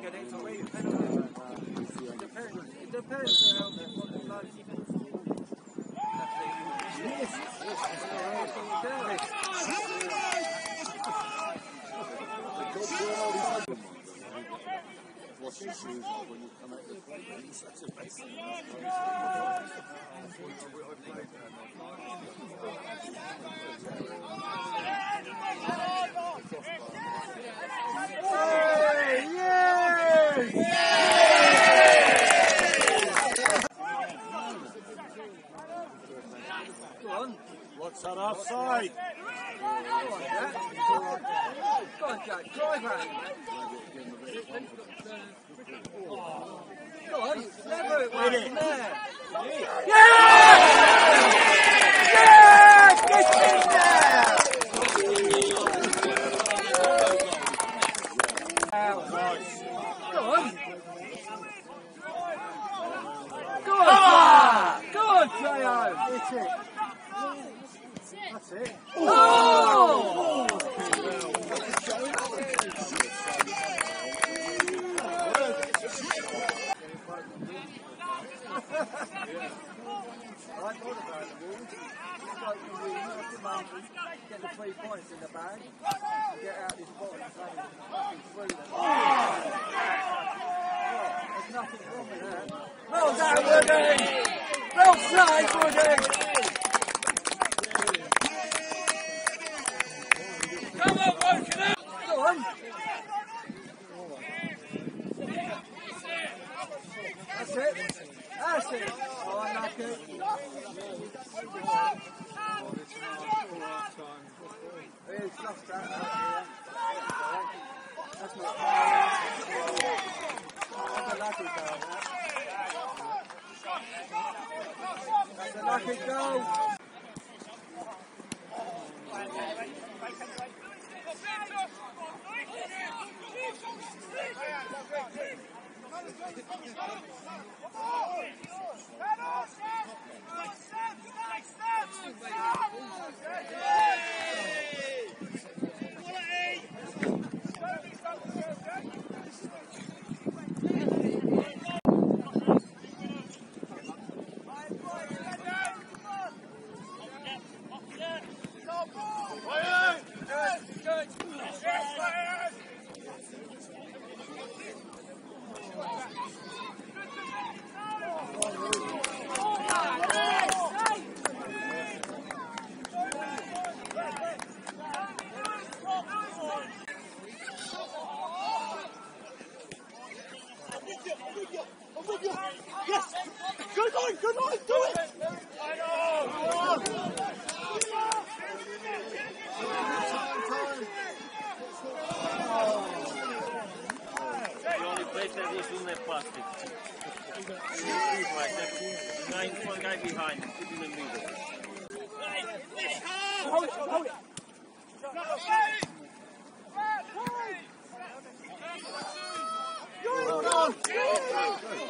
reckon it's a wee penalty. It depends what the bloke. Wash your shoes off when you come out the plane. That's a basic. What's that offside? Go on, Jack, drive out. Go on, never it went in there. Yeah! Yes! Get in there! Go on. Go on, go on, Teo. That's it. That's it. Oh! I thought about it, get the 3 points in the bag, and get out this bottom and play fucking through them. There's nothing wrong with that. Well done, Woody! Well played, Woody! Come on, woken up! Go on! That's it! That's it! Oh, I like it. It's just that that's not that's a lucky goal. That's a lucky goal. Yes! Good line, do it! The only place that was in that plastic. Like one guy behind him, keep him in the middle. Hold it! Go on!